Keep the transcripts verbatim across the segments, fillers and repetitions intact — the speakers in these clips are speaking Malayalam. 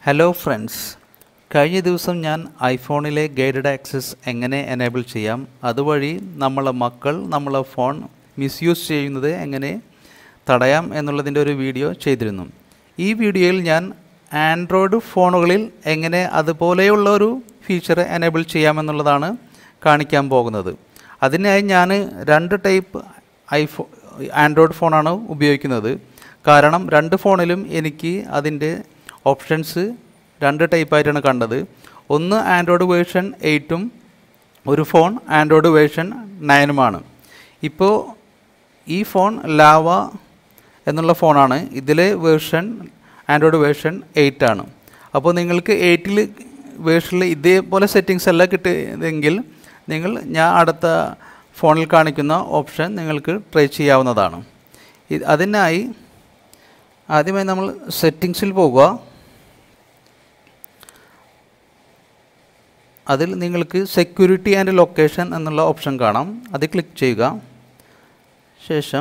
ഹലോ ഫ്രണ്ട്സ്, കഴിഞ്ഞ ദിവസം ഞാൻ ഐഫോണിലെ ഗൈഡഡ് ആക്സസ് എങ്ങനെ എനേബിൾ ചെയ്യാം, അതുവഴി നമ്മളെ മക്കൾ നമ്മളെ ഫോൺ മിസ്യൂസ് ചെയ്യുന്നത് എങ്ങനെ തടയാം എന്നുള്ളതിൻ്റെ ഒരു വീഡിയോ ചെയ്തിരുന്നു. ഈ വീഡിയോയിൽ ഞാൻ ആൻഡ്രോയിഡ് ഫോണുകളിൽ എങ്ങനെ അതുപോലെയുള്ള ഒരു ഫീച്ചർ എനേബിൾ ചെയ്യാമെന്നുള്ളതാണ് കാണിക്കാൻ പോകുന്നത്. അതിനായി ഞാൻ രണ്ട് ടൈപ്പ് ഐഫോ ആൻഡ്രോയിഡ് ഫോണാണ് ഉപയോഗിക്കുന്നത്. കാരണം രണ്ട് ഫോണിലും എനിക്ക് അതിൻ്റെ ഓപ്ഷൻസ് രണ്ട് ടൈപ്പായിട്ടാണ് കണ്ടത്. ഒന്ന് ആൻഡ്രോയിഡ് വേർഷൻ എയ്റ്റും ഒരു ഫോൺ ആൻഡ്രോയിഡ് വേർഷൻ നയനുമാണ്. ഇപ്പോൾ ഈ ഫോൺ ലാവ എന്നുള്ള ഫോണാണ്. ഇതിലെ വേർഷൻ ആൻഡ്രോയിഡ് വേർഷൻ എയ്റ്റ് ആണ്. അപ്പോൾ നിങ്ങൾക്ക് എയ്റ്റിൽ വേർഷനിൽ ഇതേപോലെ സെറ്റിങ്സ് അല്ല കിട്ടിയതെങ്കിൽ നിങ്ങൾ ഞാൻ അടുത്ത ഫോണിൽ കാണിക്കുന്ന ഓപ്ഷൻ നിങ്ങൾക്ക് ട്രൈ ചെയ്യാവുന്നതാണ്. അതിനായി ആദ്യമായി നമ്മൾ സെറ്റിങ്സിൽ പോകുക. അതിൽ നിങ്ങൾക്ക് സെക്യൂരിറ്റി ആൻഡ് ലൊക്കേഷൻ എന്നുള്ള ഓപ്ഷൻ കാണാം. അത് ക്ലിക്ക് ചെയ്യുക. ശേഷം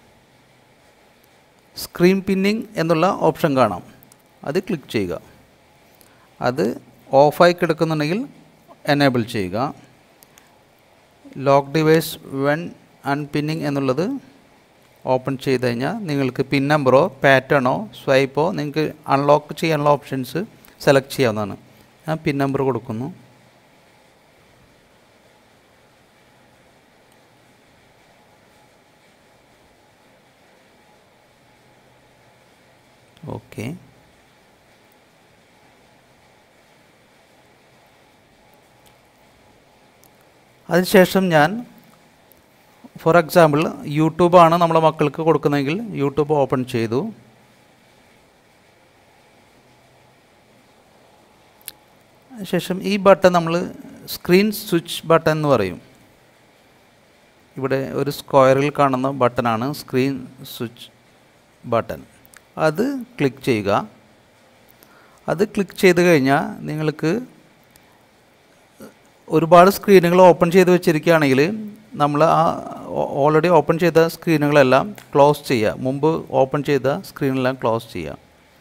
സ്ക്രീൻ പിന്നിങ് എന്നുള്ള ഓപ്ഷൻ കാണാം. അത് ക്ലിക്ക് ചെയ്യുക. അത് ഓഫായി കിടക്കുന്നുണ്ടെങ്കിൽ എനേബിൾ ചെയ്യുക. ലോക്ക് ഡിവൈസ് വെൻ അൺപിന്നിങ് എന്നുള്ളത് ഓപ്പൺ ചെയ്ത് കഴിഞ്ഞാൽ നിങ്ങൾക്ക് പിൻ നമ്പറോ പാറ്റേണോ സ്വൈപ്പോ നിങ്ങൾക്ക് അൺലോക്ക് ചെയ്യാനുള്ള ഓപ്ഷൻസ് സെലക്ട് ചെയ്യാവുന്നതാണ്. ഞാൻ പിൻ നമ്പർ കൊടുക്കുന്നു. ഓക്കെ. അതിനുശേഷം ഞാൻ ഫോർ എക്സാമ്പിൾ യൂട്യൂബാണ് നമ്മളെ മക്കൾക്ക് കൊടുക്കുന്നതെങ്കിൽ യൂട്യൂബ് ഓപ്പൺ ചെയ്തു. ശേഷം ഈ ബട്ടൺ നമ്മൾ സ്ക്രീൻ സ്വിച്ച് ബട്ടൺ എന്ന് പറയും. ഇവിടെ ഒരു സ്ക്വയറിൽ കാണുന്ന ബട്ടണാണ് സ്ക്രീൻ സ്വിച്ച് ബട്ടൺ. അത് ക്ലിക്ക് ചെയ്യുക. അത് ക്ലിക്ക് ചെയ്ത് കഴിഞ്ഞാൽ നിങ്ങൾക്ക് ഒരുപാട് സ്ക്രീനുകൾ ഓപ്പൺ ചെയ്ത് വെച്ചിരിക്കുകയാണെങ്കിൽ നമ്മൾ ആ ഓൾറെഡി ഓപ്പൺ ചെയ്ത സ്ക്രീനുകളെല്ലാം ക്ലോസ് ചെയ്യുക. മുമ്പ് ഓപ്പൺ ചെയ്ത സ്ക്രീനെല്ലാം ക്ലോസ് ചെയ്യുക.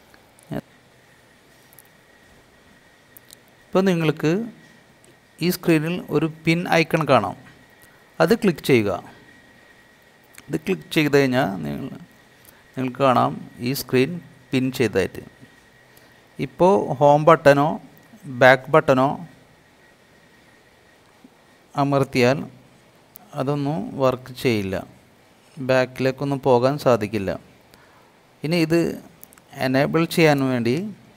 ഇപ്പോൾ നിങ്ങൾക്ക് ഈ സ്ക്രീനിൽ ഒരു പിൻ ഐക്കൺ കാണാം. അത് ക്ലിക്ക് ചെയ്യുക. ഇത് ക്ലിക്ക് ചെയ്ത് കഴിഞ്ഞാൽ നിങ്ങൾ നിങ്ങൾക്ക് കാണാം ഈ സ്ക്രീൻ പിൻ ചെയ്തതായിട്ട്. ഇപ്പോൾ ഹോം ബട്ടണോ ബാക്ക് ബട്ടണോ അമർത്തിയാൽ അതൊന്നും വർക്ക് ചെയ്യില്ല. ബാക്കിലേക്കൊന്നും പോകാൻ സാധിക്കില്ല. ഇനി ഇത് എനേബിൾ ചെയ്യാൻ വേണ്ടി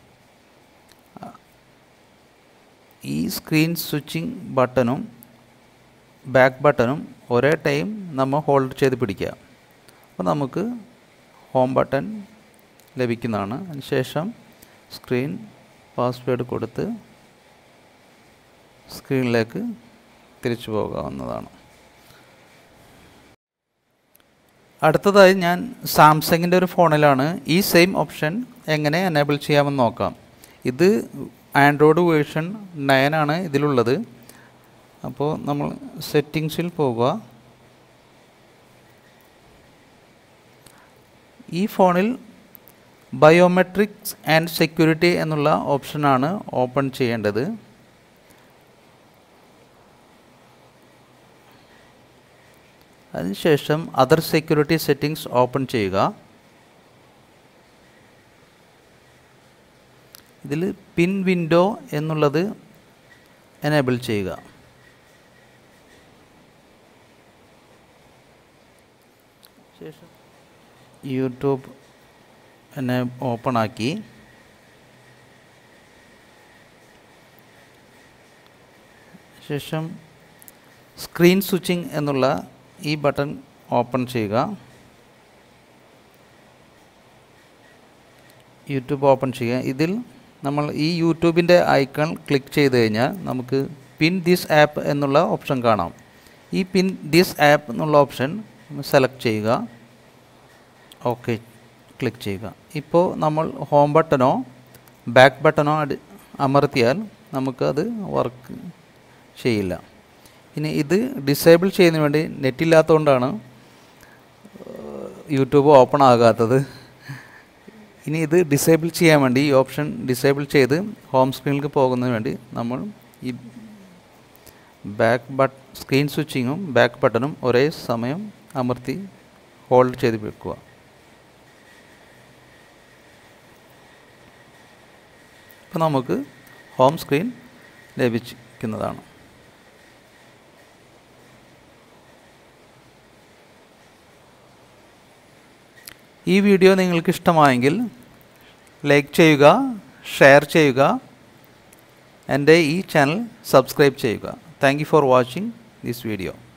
ഈ സ്ക്രീൻ സ്വിച്ചിങ് ബട്ടണും ബാക്ക് ബട്ടണും ഒരേ ടൈം നമ്മൾ ഹോൾഡ് ചെയ്ത് പിടിക്കുക. അപ്പോൾ നമുക്ക് ഹോം ബട്ടൺ ലഭിക്കുന്നതാണ്. അതിനുശേഷം സ്ക്രീൻ പാസ്വേഡ് കൊടുത്ത് സ്ക്രീനിലേക്ക് തിരിച്ചു പോകാവുന്നതാണ്. അടുത്തതായി ഞാൻ സാംസങ്ങിൻ്റെ ഒരു ഫോണിലാണ് ഈ സെയിം ഓപ്ഷൻ എങ്ങനെ എനേബിൾ ചെയ്യാമെന്ന് നോക്കാം. ഇത് ആൻഡ്രോയിഡ് വേർഷൻ നയൻ ആണ് ഇതിലുള്ളത്. അപ്പോൾ നമ്മൾ സെറ്റിങ്സിൽ പോകുക. ഈ ഫോണിൽ ബയോമെട്രിക്സ് ആൻഡ് സെക്യൂരിറ്റി എന്നുള്ള ഓപ്ഷനാണ് ഓപ്പൺ ചെയ്യേണ്ടത്. അതിനുശേഷം അതർ സെക്യൂരിറ്റി സെറ്റിങ്സ് ഓപ്പൺ ചെയ്യുക. ഇതിൽ പിൻ വിൻഡോ എന്നുള്ളത് എനേബിൾ ചെയ്യുക. ശേഷം യൂട്യൂബ് എന്നെ ഓപ്പൺ ആക്കി. ശേഷം സ്ക്രീൻ സ്വിച്ചിങ് എന്നുള്ള ഈ ബട്ടൺ ഓപ്പൺ ചെയ്യുക. യൂട്യൂബ് ഓപ്പൺ ചെയ്യുക. ഇതിൽ നമ്മൾ ഈ യൂട്യൂബിൻ്റെ ഐക്കൺ ക്ലിക്ക് ചെയ്ത് കഴിഞ്ഞാൽ നമുക്ക് പിൻ ദിസ് ആപ്പ് എന്നുള്ള ഓപ്ഷൻ കാണാം. ഈ പിൻ ദിസ് ആപ്പ് എന്നുള്ള ഓപ്ഷൻ സെലക്ട് ചെയ്യുക. ഓക്കെ ക്ലിക്ക് ചെയ്യുക. ഇപ്പോൾ നമ്മൾ ഹോം ബട്ടണോ ബാക്ക് ബട്ടണോ അമർത്തിയാൽ നമുക്കത് വർക്ക് ചെയ്യില്ല. ഇനി ഇത് ഡിസേബിൾ ചെയ്യുന്നതിന് വേണ്ടി നെറ്റില്ലാത്തതുകൊണ്ടാണ് യൂട്യൂബ് ഓപ്പൺ ആകാത്തത്. ഇനി ഇത് ഡിസേബിൾ ചെയ്യാൻ വേണ്ടി ഈ ഓപ്ഷൻ ഡിസേബിൾ ചെയ്ത് ഹോം സ്ക്രീനിലേക്ക് പോകുന്നതിന് വേണ്ടി നമ്മൾ ഈ ബാക്ക് ബട്ട് സ്ക്രീൻ സ്വിച്ചിങ്ങും ബാക്ക് ബട്ടണും ഒരേ സമയം അമർത്തി ഹോൾഡ് ചെയ്ത് വെക്കുക. അപ്പോൾ നമുക്ക് ഹോം സ്ക്രീൻ ലഭിക്കുന്നതാണ്. ഈ വീഡിയോ നിങ്ങൾക്ക് ഇഷ്ടമായെങ്കിൽ ലൈക്ക് ചെയ്യുക, ഷെയർ ചെയ്യുക, എൻ്റെ ഈ ചാനൽ സബ്സ്ക്രൈബ് ചെയ്യുക. Thank you for watching this video.